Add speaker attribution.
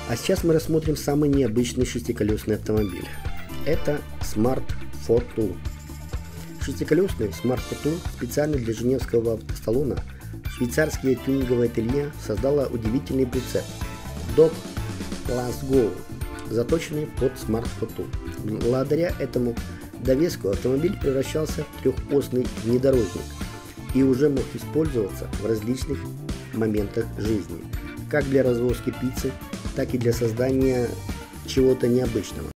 Speaker 1: А сейчас мы рассмотрим самый необычный шестиколесный автомобиль. Это Smart Fortwo. Шестиколесный Smart Fortwo специально для женевского автосалона швейцарское тюнинговое ателье создало удивительный прицеп Dog Class Go, заточенный под Smart Fortwo. Благодаря этому довеску автомобиль превращался в трехосный внедорожник и уже мог использоваться в различных моментах жизни, как для развозки пиццы, так и для создания чего-то необычного.